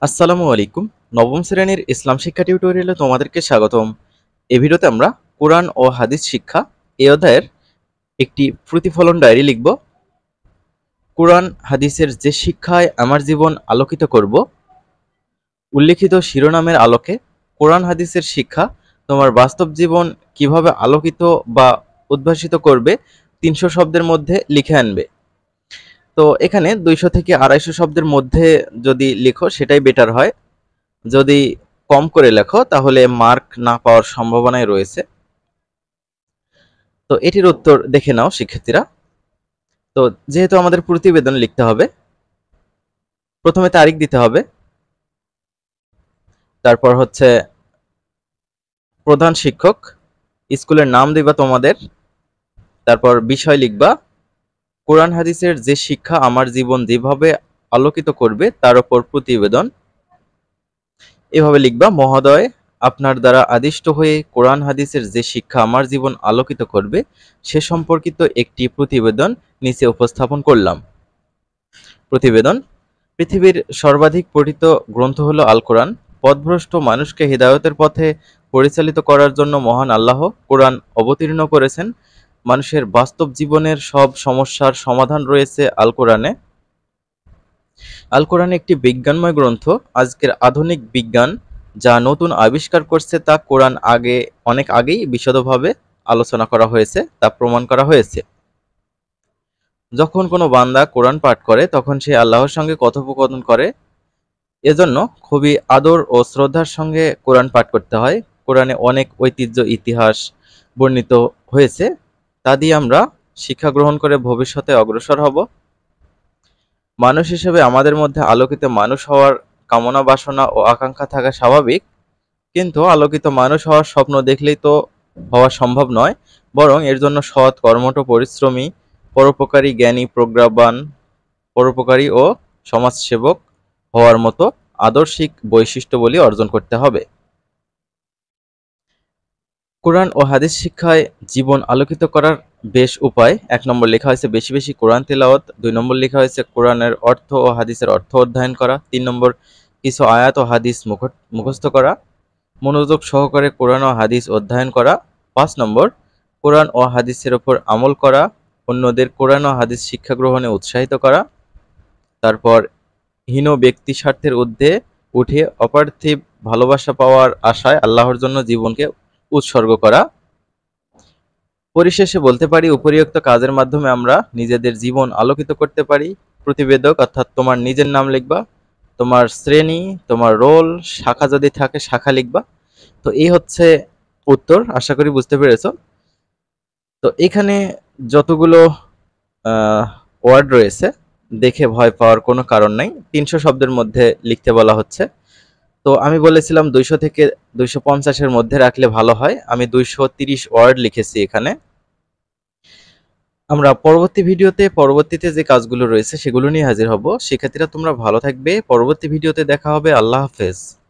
আসসালামু আলাইকুম। নবম শ্রেণীর ইসলাম শিক্ষা টিউটোরিয়ালে তোমাদেরকে স্বাগতম। এই ভিডিওতে আমরা কোরআন ও হাদিস শিক্ষা এই অধ্যায়ের একটি প্রতিফলন ডায়েরি লিখব। কোরআন হাদিসের যে শিক্ষায় আমার জীবন আলোকিত করব, উল্লিখিত শিরোনামের আলোকে কোরআন হাদিসের শিক্ষা তোমার বাস্তব জীবন কিভাবে আলোকিত বা উদ্ভাসিত করবে ৩০০ শব্দের মধ্যে লিখে আনবে। তো এখানে ২০০ থেকে ২৫০ শব্দের মধ্যে যদি লিখো সেটাই বেটার হয়। যদি কম করে লেখো তাহলে মার্ক না পাওয়ার সম্ভাবনাই রয়েছে। তো এটির উত্তর দেখে নাও শিক্ষার্থীরা। তো যেহেতু আমাদের প্রতিবেদন লিখতে হবে, প্রথমে তারিখ দিতে হবে, তারপর হচ্ছে প্রধান শিক্ষক, স্কুলের নাম দিবা তোমাদের, তারপর বিষয় লিখবা কোরআন হাদিসের যে শিক্ষা আমার জীবন যেভাবে আলোকিত করবে তার উপর প্রতিবেদন। এভাবে লিখবা, মহোদয়, আপনার দ্বারা আদিষ্ট হয়ে কোরআন হাদিসের যে শিক্ষা আমার জীবন আলোকিত করবে সে সম্পর্কিত একটি প্রতিবেদন নিচে উপস্থাপন করলাম। প্রতিবেদন: পৃথিবীর সর্বাধিক পঠিত গ্রন্থ হলো আল কোরআন। পথভ্রষ্ট মানুষকে হিদায়তের পথে পরিচালিত করার জন্য মহান আল্লাহ কোরআন অবতীর্ণ করেছেন। মানুষের বাস্তব জীবনের সব সমস্যার সমাধান রয়েছে আল কোরআনে। আল কোরআন একটি বিজ্ঞানময় গ্রন্থ। আজকের আধুনিক বিজ্ঞান যা নতুন আবিষ্কার করছে তা কোরআন অনেক আগেই বিশদভাবে আলোচনা করা হয়েছে, তা প্রমাণ করা হয়েছে। যখন কোনো বান্দা কোরআন পাঠ করে তখন সে আল্লাহর সঙ্গে কথোপকথন করে। এজন্য খুবই আদর ও শ্রদ্ধার সঙ্গে কোরআন পাঠ করতে হয়। কোরআনে অনেক ঐতিহ্য ইতিহাস বর্ণিত হয়েছে, তা দিয়ে আমরা শিক্ষা গ্রহণ করে ভবিষ্যতে অগ্রসর হব। মানুষ হিসেবে আমাদের মধ্যে আলোকিত মানুষ হওয়ার কামনা বাসনা ও আকাঙ্ক্ষা থাকা স্বাভাবিক, কিন্তু আলোকিত মানুষ হওয়ার স্বপ্ন দেখলেই তো হওয়া সম্ভব নয়, বরং এর জন্য সৎ, কর্মঠ, পরিশ্রমী, পরোপকারী, জ্ঞানী, প্রজ্ঞাবান, পরোপকারী ও সমাজসেবক হওয়ার মতো আদর্শিক বৈশিষ্ট্যগুলি অর্জন করতে হবে। কোরআন ও হাদিস শিক্ষায় জীবন আলোকিত করার বেশ উপায়। ১ নম্বর লেখা হয়েছে বেশি বেশি কোরআন তিলাওয়াত। ২ নম্বর লেখা হয়েছে কোরআনের অর্থ ও হাদিসের অর্থ অধ্যয়ন করা। ৩ নম্বর কিছু আয়াত ও হাদিস মুখস্থ করা, মনোযোগ সহকারে কোরআন ও হাদিস অধ্যয়ন করা। ৫ নম্বর কোরআন ও হাদিসের উপর আমল করা, অন্যদের কোরআন ও হাদিস শিক্ষা গ্রহণে উৎসাহিত করা। তারপর হীন ব্যক্তি স্বার্থের ঊর্ধ্বে উঠে অপার্থিব ভালোবাসা পাওয়ার আশায় আল্লাহর জন্য জীবনকে উৎসর্গ করা। পরিশেষে বলতে পারি, উপরিউক্ত কাজের মাধ্যমে আমরা নিজেদের জীবন আলোকিত করতে পারি। প্রতিবেদক অর্থাৎ তোমার নিজের নাম লিখবা, তোমার শ্রেণী, তোমার রোল, শাখা যদি থাকে শাখা লিখবা। তো এই হচ্ছে উত্তর, আশা করি বুঝতে পেরেছো। তো এখানে যতগুলো ওয়ার্ড রয়েছে দেখে ভয় পাওয়ার কোনো কারণ নাই। ৩০০ শব্দের মধ্যে লিখতে বলা হচ্ছে। তো আমি বলেছিলাম ২০০ থেকে ২৫০ এর মধ্যে রাখলে ভালো হয়। আমি ২৩০ ওয়ার্ড লিখেছি এখানে। আমরা পরবর্তীতে যে কাজগুলো রয়েছে সেগুলো নিয়ে হাজির হব। শিক্ষার্থীরা তোমরা ভালো থাকবে। পরবর্তী ভিডিওতে দেখা হবে। আল্লাহ হাফেজ।